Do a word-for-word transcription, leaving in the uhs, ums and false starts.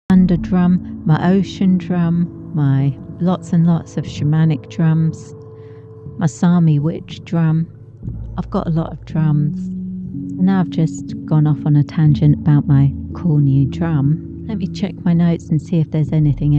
Sundrum, my ocean drum, my lots and lots of shamanic drums, my Sami Witch Drum. I've got a lot of drums. And now I've just gone off on a tangent about my cool new drum. Let me check my notes and see if there's anything